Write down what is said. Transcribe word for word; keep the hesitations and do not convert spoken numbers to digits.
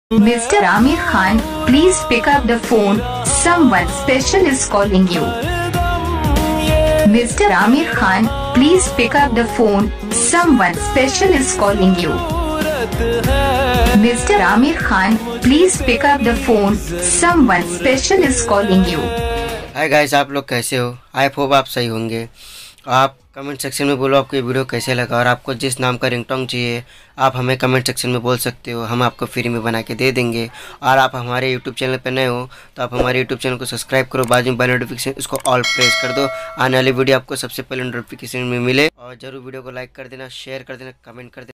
Mister Aamir Khan, please pick up the phone. Someone special is calling you. Mister Aamir Khan, please pick up the phone. Someone special is calling you. Mister Aamir Khan, please pick up the phone. Someone special is calling you. Hi guys, आप लोग कैसे हो? I hope आप सही होंगे। आप comment section में बोलो आपको ये वीडियो कैसे लगा, और आपको जिस नाम का रिंगटोन चाहिए आप हमें कमेंट सेक्शन में बोल सकते हो, हम आपको फ्री में बना के दे देंगे। और आप हमारे यूट्यूब चैनल पर नए हो तो आप हमारे यूट्यूब चैनल को सब्सक्राइब करो, बाजू में बेल नोटिफिकेशन इसको ऑल प्रेस कर दो, आने वाली वीडियो आपको सबसे पहले नोटिफिकेशन में मिले। और ज़रूर वीडियो को लाइक कर देना, शेयर कर देना, कमेंट कर देना।